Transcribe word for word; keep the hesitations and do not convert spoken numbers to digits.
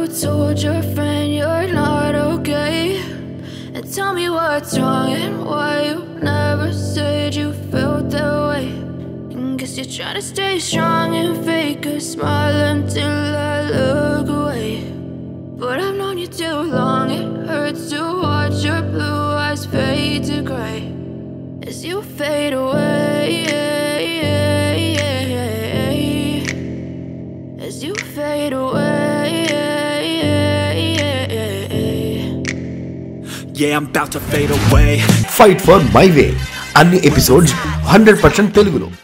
told your friend you're not okay? And tell me what's wrong and why you never said you felt that way. And guess you're trying to stay strong and fake a smile until I look away. But I've known you too long, it hurts to watch your blue eyes fade to gray as you fade away, as you fade away. Yeah, I'm about to fade away. Fight for my way. Anni episodes one hundred percent Telugulo.